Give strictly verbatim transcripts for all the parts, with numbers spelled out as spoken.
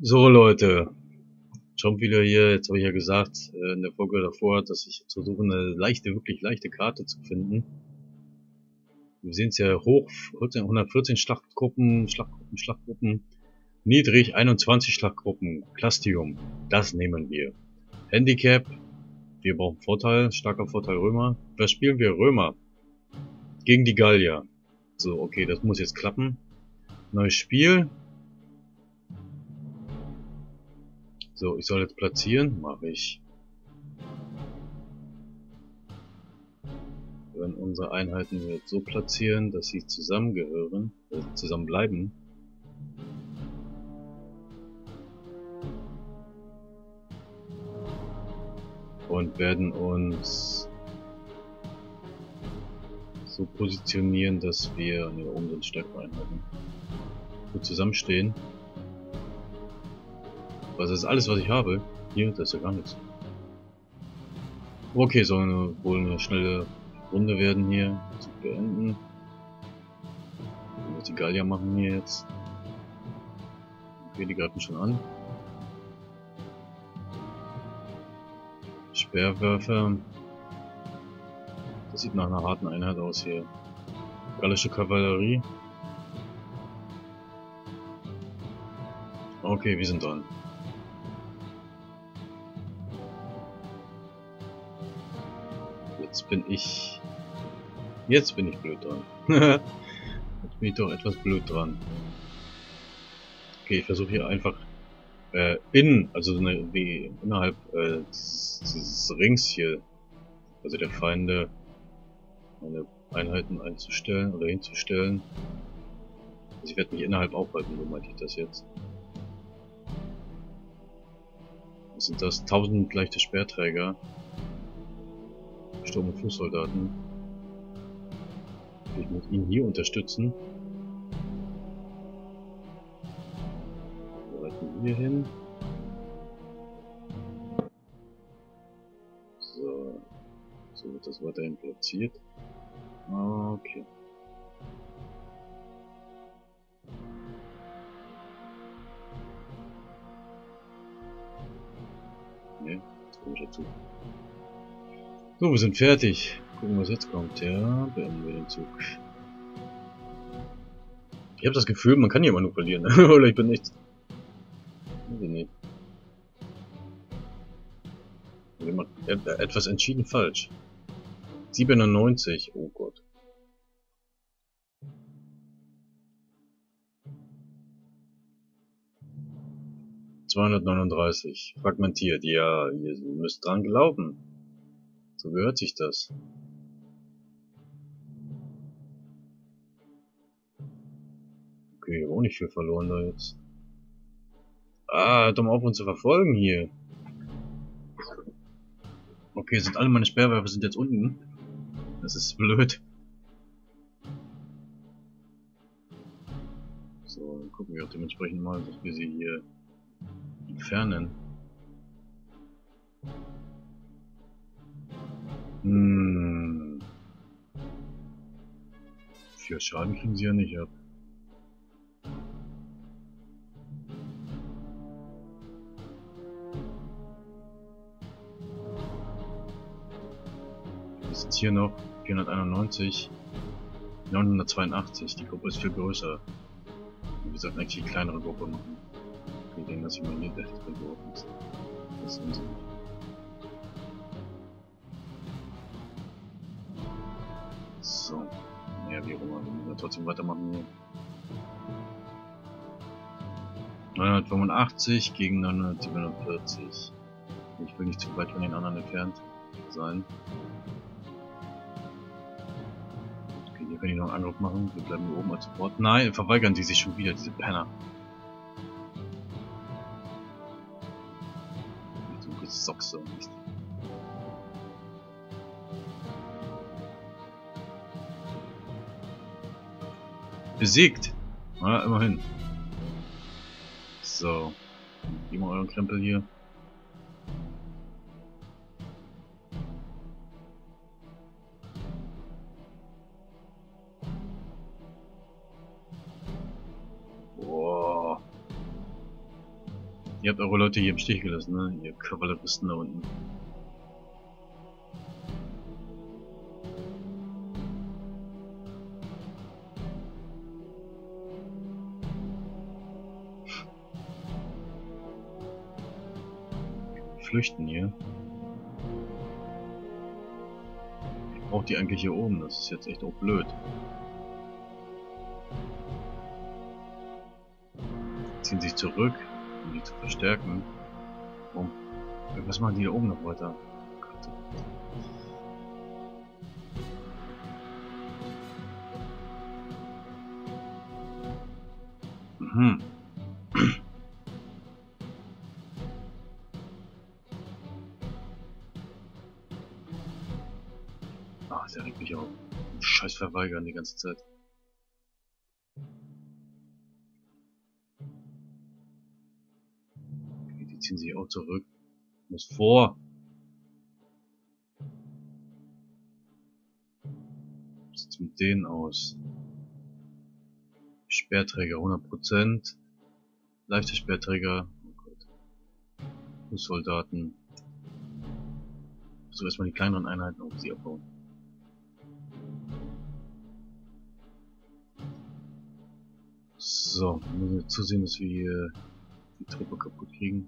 So Leute, schon wieder hier, jetzt habe ich ja gesagt, äh, in der Folge davor, dass ich jetzt versuche, eine leichte, wirklich leichte Karte zu finden. Wir sehen es ja hoch, hundertvierzehn Schlachtgruppen, Schlachtgruppen, Schlachtgruppen, niedrig einundzwanzig Schlachtgruppen, Plastium, das nehmen wir. Handicap, wir brauchen Vorteil, starker Vorteil Römer. Was spielen wir? Römer. Gegen die Gallier. So, okay, das muss jetzt klappen. Neues Spiel. So, ich soll jetzt platzieren, mache ich. Wir werden unsere Einheiten jetzt so platzieren, dass sie zusammengehören, äh, zusammen bleiben. Und werden uns so positionieren, dass wir, ne, oben sind stärkere Einheiten, gut zusammenstehen. Was ist alles, was ich habe? Hier, das ist ja gar nichts. Okay, soll eine, wohl eine schnelle Runde werden hier, zu beenden. Was die Gallier machen hier jetzt. Okay, die greifen schon an. Speerwerfer. Das sieht nach einer harten Einheit aus hier. Gallische Kavallerie. Okay, wir sind dran. Jetzt bin ich... Jetzt bin ich blöd dran. Jetzt bin ich doch etwas blöd dran. Okay, ich versuche hier einfach äh, in, also eine, wie innerhalb äh, dieses, dieses Rings hier, also der Feinde, meine Einheiten einzustellen oder hinzustellen. Also ich werde mich innerhalb aufhalten, so meinte ich das jetzt. Was sind das? tausend leichte Speerträger. Sturm- und Fußsoldaten. Ich muss ihn hier unterstützen. Wir reiten hier hin. So. So wird das weiterhin platziert. Okay. Ne, jetzt komme ich dazu. So, wir sind fertig. Gucken, was jetzt kommt. Ja, beenden wir den Zug. Ich habe das Gefühl, man kann hier manipulieren. Oder ich bin nichts. Nee. Etwas entschieden falsch. siebenundneunzig. Oh Gott. zweihundertneununddreißig. Fragmentiert. Ja, ihr müsst dran glauben. So gehört sich das. Okay, ich habe auch nicht viel verloren da jetzt. Ah, hört doch mal auf, uns zu verfolgen hier. Okay, sind alle meine Speerwerfer sind jetzt unten. Das ist blöd. So, dann gucken wir auch dementsprechend mal, dass wir sie hier entfernen. Hm. Vier Schaden kriegen sie ja nicht ab. Wir sind hier noch vierhunderteinundneunzig, neunhundertzweiundachtzig. Die Gruppe ist viel größer. Wir sollten eigentlich die kleinere Gruppe machen. Wir denken, dass ich mal hier der geworfen ist. Das ist unsinnig. So. Naja, wie auch immer. Wir müssen trotzdem weitermachen hier. neunhundertfünfundachtzig gegen neunhundertsiebenundvierzig. Ich will nicht zu weit von den anderen entfernt sein. Okay, hier kann ich noch einen Angriff machen. Wir bleiben hier oben als Support. Nein, verweigern sie sich schon wieder, diese Penner. Du gesockst doch nicht. Besiegt! Ja, immerhin. So. Gib mal euren Krempel hier. Boah. Ihr habt eure Leute hier im Stich gelassen, ne? Ihr Kavalleristen da unten. Flüchten hier. Ich brauche die eigentlich hier oben, das ist jetzt echt auch blöd. Ziehen sich zurück, um die zu verstärken. Oh. Was machen die da oben noch weiter? Mhm. Ach, der regt mich auf. Scheiß verweigern die ganze Zeit. Okay, die ziehen sich auch zurück. Muss vor. Wie sieht's mit denen aus? Speerträger hundert Prozent. Leichte Speerträger. Oh Gott. Fußsoldaten. So, erstmal die kleineren Einheiten auf sie abbauen. So, müssen wir zusehen, dass wir hier die Truppe kaputt kriegen.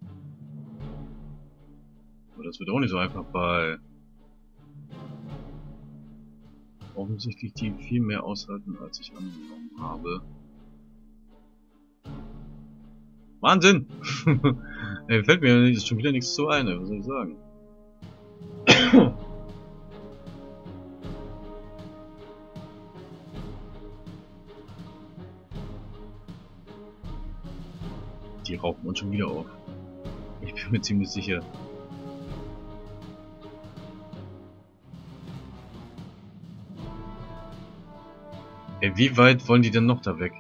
Aber das wird auch nicht so einfach, weil offensichtlich die viel mehr aushalten, als ich angenommen habe. Wahnsinn! Ey, fällt mir jetzt schon wieder nichts zu ein, was soll ich sagen? Die rauben uns schon wieder auf. Ich bin mir ziemlich sicher. Ey, wie weit wollen die denn noch da weg?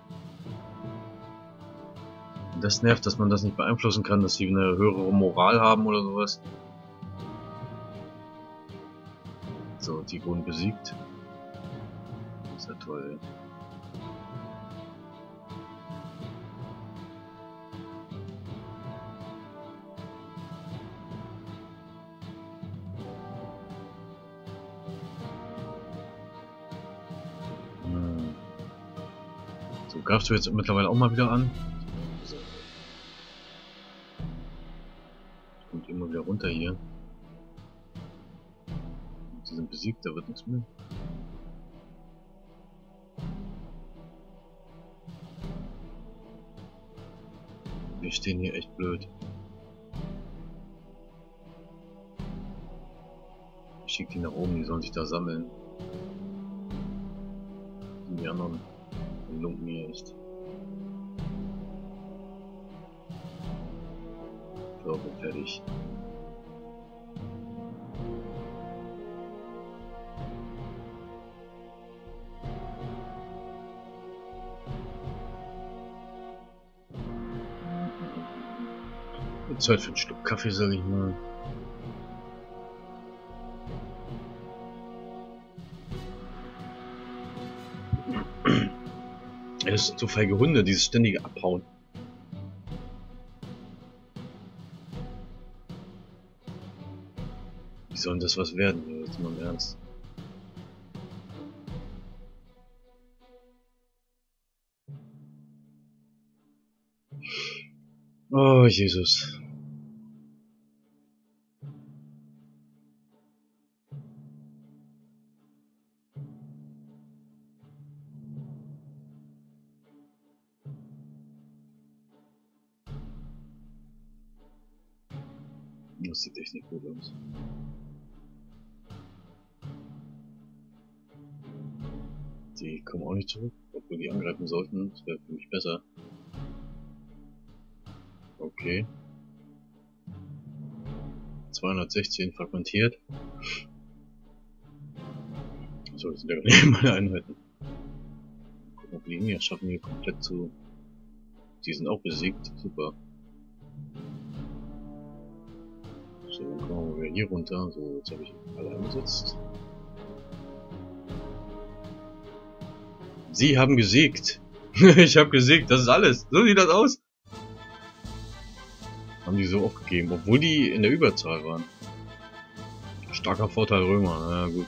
Und das nervt, dass man das nicht beeinflussen kann, dass sie eine höhere Moral haben oder sowas. So, die wurden besiegt. Das ist ja toll. Hm. So, greifst du jetzt mittlerweile auch mal wieder an? Kommt immer wieder runter hier. Die sind besiegt, da wird nichts mehr. Wir stehen hier echt blöd. Ich schicke die nach oben, die sollen sich da sammeln. Die anderen lumpen hier echt. So, bin fertig. Zeit für einen Schluck Kaffee, sag ich mal. Es sind so feige Hunde, dieses ständige Abhauen. Wie soll das was werden? Jetzt mal im Ernst. Oh, Jesus. Das sieht echt nicht gut aus. Die kommen auch nicht zurück, obwohl die angreifen sollten. Das wäre für mich besser. Okay. zweihundertsechzehn fragmentiert. So, das sind ja gar nicht meine Einheiten. Gucken, ob die ihn jetzt schaffen, hier komplett zu... Die sind auch besiegt. Super. So, dann kommen wir hier runter. So, jetzt habe ich alle eingesetzt. Sie haben gesiegt. Ich habe gesiegt. Das ist alles. So sieht das aus. Haben die so aufgegeben, obwohl die in der Überzahl waren. Starker Vorteil Römer, na gut.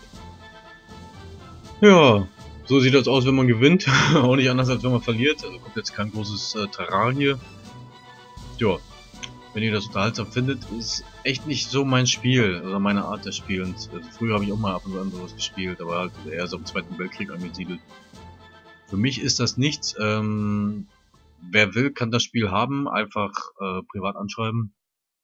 Ja, so sieht das aus, wenn man gewinnt. Auch nicht anders, als wenn man verliert. Also kommt jetzt kein großes äh, Terrain hier. Ja, wenn ihr das unterhaltsam findet, ist echt nicht so mein Spiel oder meine Art des Spielens. Also früher habe ich auch mal ab und an sowas gespielt, aber halt eher so im Zweiten Weltkrieg angesiedelt. Für mich ist das nichts. Ähm, wer will, kann das Spiel haben. Einfach äh, privat anschreiben.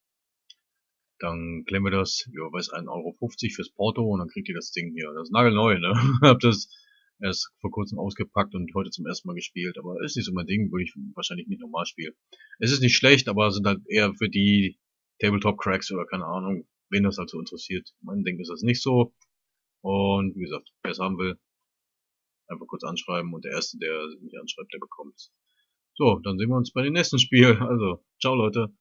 Dann klemmen wir das, ja, weiß, ein Euro fünfzig fürs Porto und dann kriegt ihr das Ding hier. Das ist nagelneu, ne? Hab das erst vor kurzem ausgepackt und heute zum ersten Mal gespielt, aber ist nicht so mein Ding, würde ich wahrscheinlich nicht normal spielen. Es ist nicht schlecht, aber sind halt eher für die Tabletop-Cracks oder keine Ahnung, wen das halt so interessiert. Mein Ding ist das nicht so. Und wie gesagt, wer es haben will, einfach kurz anschreiben und der Erste, der mich anschreibt, der bekommt's. So, dann sehen wir uns bei dem nächsten Spiel. Also, ciao Leute.